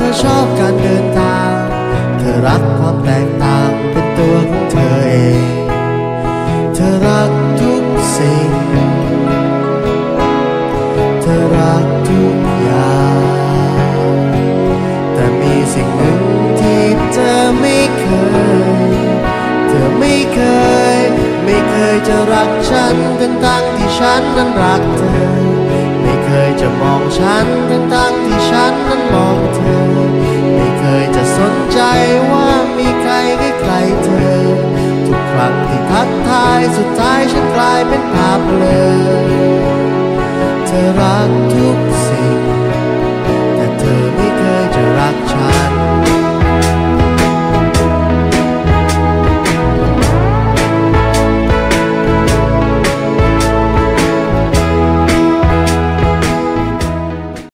อชอบการเดินทางเธอรักความแตกต่างเป็นตัวของเธอเองเธอรักทุกสิ่งเธอรักทุกอย่างแต่มีสิ่งหนึ่งที่เธอไม่เคยจะรักฉันทั้งที่ฉันนั้นรักเธอไม่เคยจะมองฉันทั้งที่ฉันนั้นมองเธอไม่เคยจะสนใจว่ามีใครใกล้ๆเธอทุกครั้งที่ทักทายสุดท้ายฉันกลายเป็นภาพเบลอเธอรักทุก